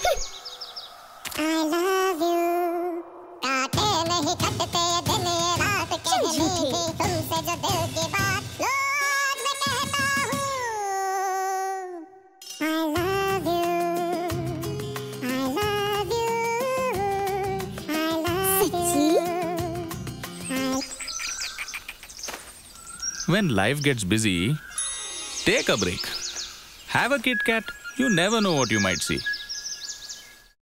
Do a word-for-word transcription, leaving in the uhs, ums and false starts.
I love you. काटे नहीं कटते दिन रात कहनी थी तुमसे जो दिल की बात रोज मैं कहता हूँ. I love you. I love you. I love you. When life gets busy, take a break. Have a Kit Kat. You never know what you might see.